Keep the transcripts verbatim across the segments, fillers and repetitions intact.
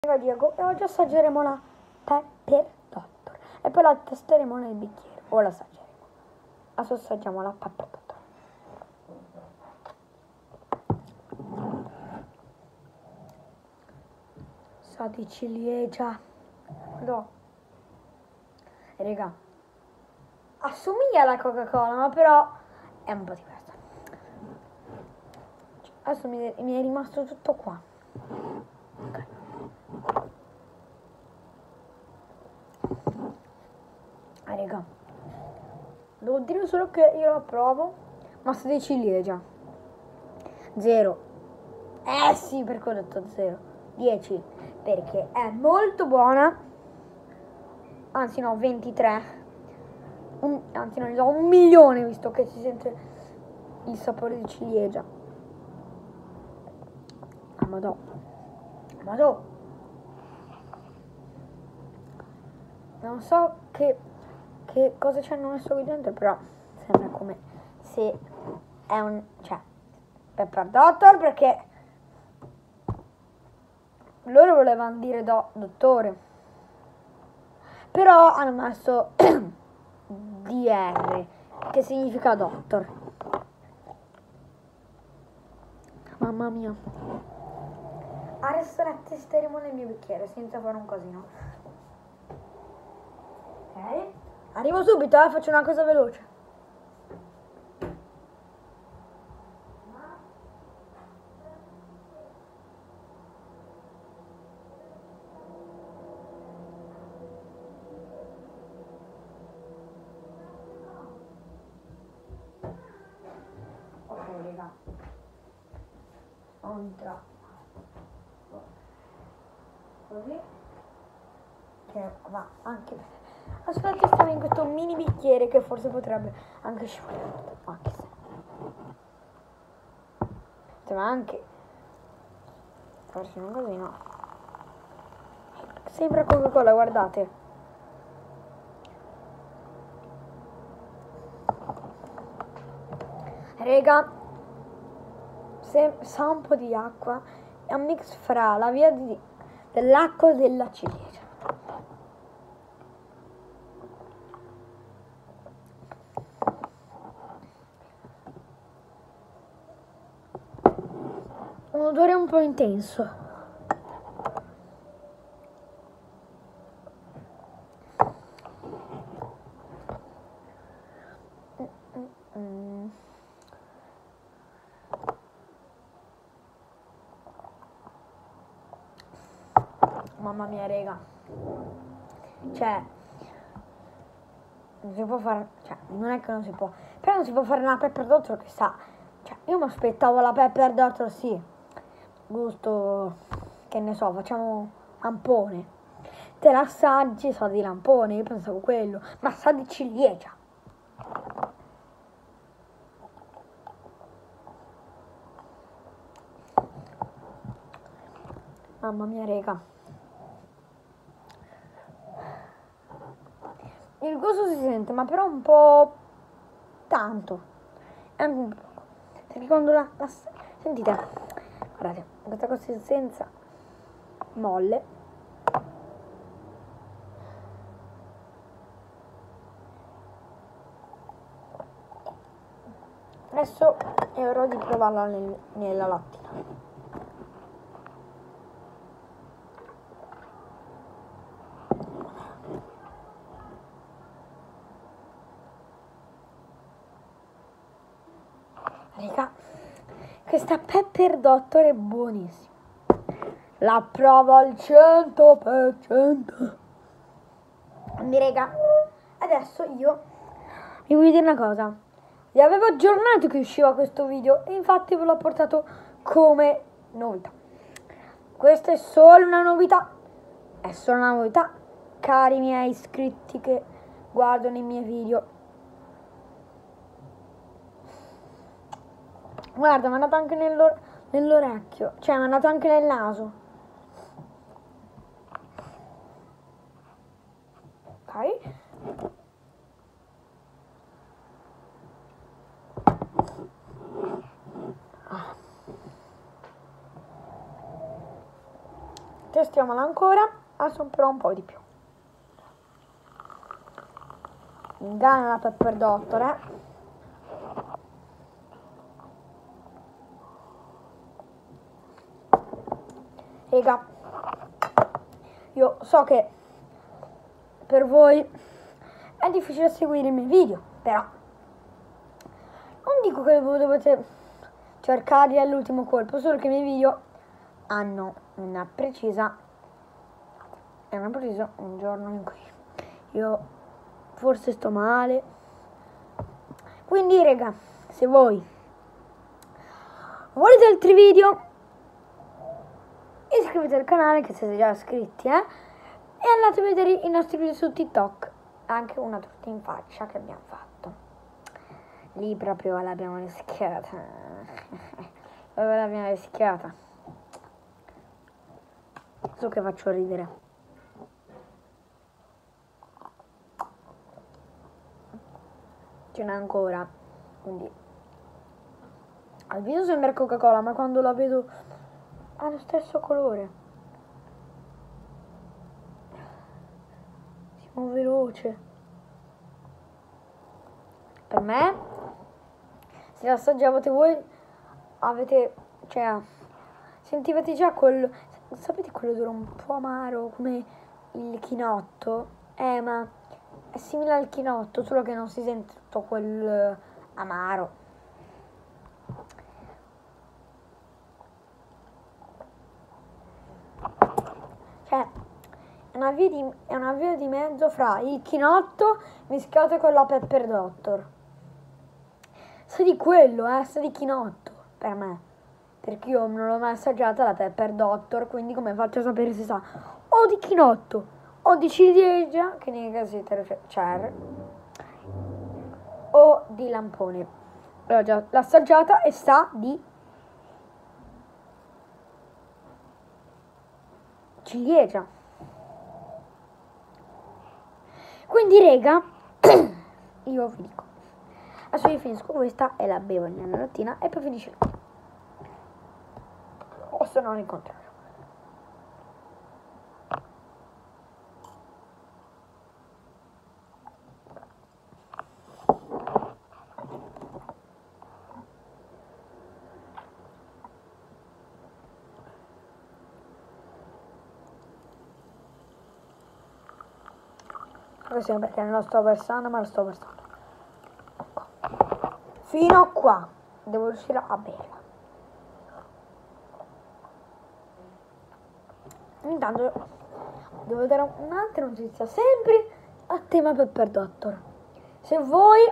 Ciao Diego, e oggi assaggeremo la Pepper Doctor e poi la testeremo nel bicchiere, o la assaggeremo. Adesso assaggiamo la Pepper Doctor. Sa di ciliegia. No. Raga, assomiglia alla Coca-Cola, ma però è un po' diversa. Adesso mi, mi è rimasto tutto qua. Ok. Ah, raga, devo dire solo che io la provo, ma sa di ciliegia. Zero. Eh sì, perché ho detto zero. dieci, perché è molto buona. Anzi no, ventitré. Un, anzi non ne so, un milione, visto che si sente il sapore di ciliegia. Ah, madò. Madò. Non so che, che cosa ci hanno messo qui dentro, però sembra come se è un... cioè, Pepper Doctor, perché loro volevano dire do, dottore, però hanno messo D R, che significa doctor. Mamma mia. Adesso la testeremo nel mio bicchiere senza fare un casino. Ok, arrivo subito, eh, faccio una cosa veloce. Ok, raga, entra così, che va anche bene. Aspetta, stiamo in questo mini bicchiere che forse potrebbe anche scivolare, ma che se poteva anche farsi un casino. Sembra Coca-Cola, guardate. Rega, se, sa un po' di acqua, è un mix fra la via di, dell'acqua e della ciliegia. Un odore un po' intenso. Mm. Mamma mia, rega. Cioè, non si può fare, cioè, non è che non si può, però non si può fare una Pepper Doctor che sa, cioè, io mi aspettavo la Pepper Doctor, sì, gusto, che ne so, facciamo lampone, te la assaggi, sa di lampone, io pensavo quello, ma sa di ciliegia. Mamma mia, rega. Il gusto si sente, ma però un po' tanto. È un po'. Perché quando la, la sentite, guardate, questa consistenza molle. Adesso è ora di provarla nel, nella lattina. Raga, questa Pepper Doctor è buonissima. La provo al cento per cento. Quindi raga, adesso io vi voglio dire una cosa. Vi avevo aggiornato che usciva questo video e infatti ve l'ho portato come novità. Questa è solo una novità. È solo una novità, cari miei iscritti che guardano i miei video. Guarda, mi è andato anche nell'orecchio, cioè mi è andato anche nel naso. Ok. testiamola ancora, adesso però un po' di più. Inganna la Pepper Doctor, eh. Raga, io so che per voi è difficile seguire i miei video, però non dico che voi dovete cercarli all'ultimo colpo, solo che i miei video hanno una precisa è una precisa un giorno in cui io forse sto male. Quindi raga, se voi volete altri video, iscrivetevi al canale che siete già iscritti, eh? E andate a vedere i nostri video su TikTok. Anche una torta in faccia che abbiamo fatto. Lì proprio l'abbiamo rischiata. Dove l'abbiamo rischiata. So che faccio ridere. Ce n'è ancora. Quindi al video sembra Coca-Cola, ma quando la vedo ha lo stesso colore. Siamo veloce. Per me, se l'assaggiavate voi, avete, cioè, sentivate già quel, sapete quell'odore un po' amaro, come il chinotto? Eh, ma è simile al chinotto, solo che non si sente tutto quel amaro. Cioè, è una via di, è una via di mezzo fra il chinotto mischiato con la Pepper Doctor. Sa di quello, eh, sa di chinotto, per me. Perché io non l'ho mai assaggiata la Pepper Doctor, quindi come faccio a sapere se sa o di chinotto o di ciliegia, che nei casi c'è, o di lampone. L'ho già assaggiata e sa di ciliegia. Quindi rega, io vi dico, adesso io finisco questa e la bevo nella lattina e poi finisce il video. O se non il contrario. Questo è perché non lo sto versando, ma lo sto versando. Ecco. Fino a qua. Devo riuscire a berla. Intanto devo dare un'altra notizia, sempre a tema Pepper Doctor. Se voi,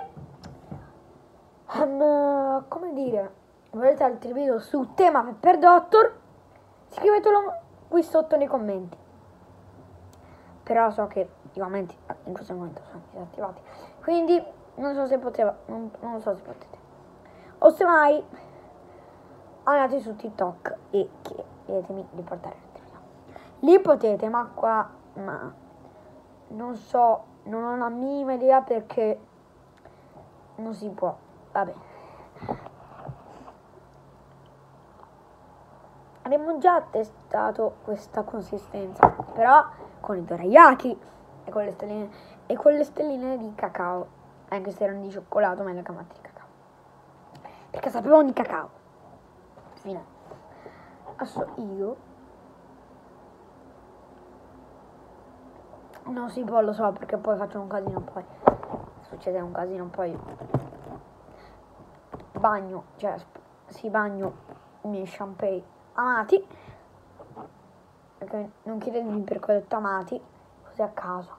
um, come dire, volete altri video su tema Pepper Doctor, scrivetelo qui sotto nei commenti. Però so che i commenti in questo momento sono disattivati, quindi non so se poteva, non, non so se potete. O se mai andate su TikTok e chiedetemi di portare altri video. Lì potete, ma qua, ma non so, non ho la minima idea perché non si può. Vabbè. Abbiamo già testato questa consistenza, però con i dorayaki e con le stelline e con le stelline di cacao, anche se erano di cioccolato, ma le camate di cacao, perché sapevano di cacao. Fine. Adesso io non si può, lo so, perché poi faccio un casino, poi succede un casino, poi bagno, cioè si bagno i miei shampoo amati, perché non chiedetemi perché ho detto amati così a caso.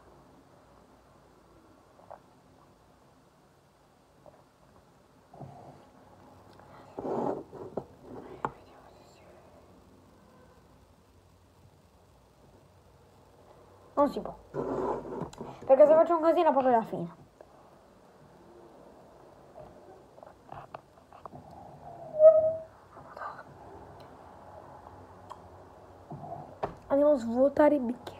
Non si può, perché se faccio un casino proprio alla fine. Andiamo a svuotare il bicchiere.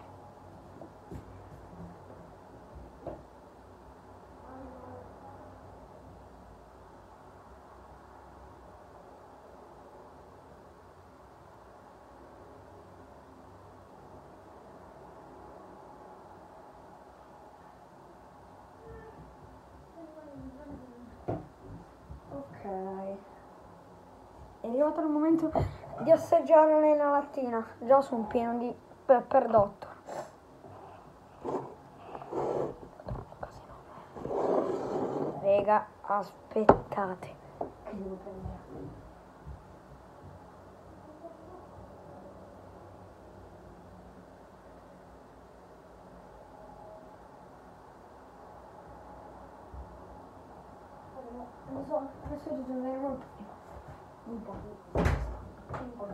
arrivato il momento di assaggiare la lattina. Già sono pieno di Pepper Doctor. Rega, aspettate. Non so, adesso ritorneremo un po'. Un po'. Un po'.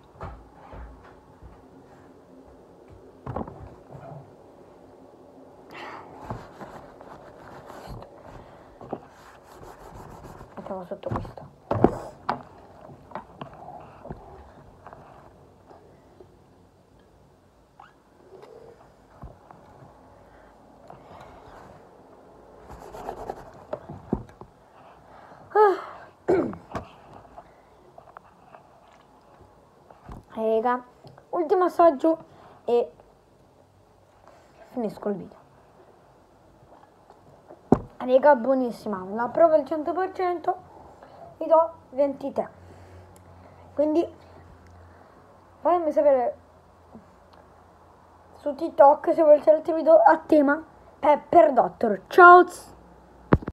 Mettiamo sotto questo. Raga, ultimo assaggio e finisco il video. Raga, buonissima, la provo al cento per cento, vi do ventitré. Quindi fatemi sapere su TikTok se volete altri video a tema Pepper Doctor. Ciao!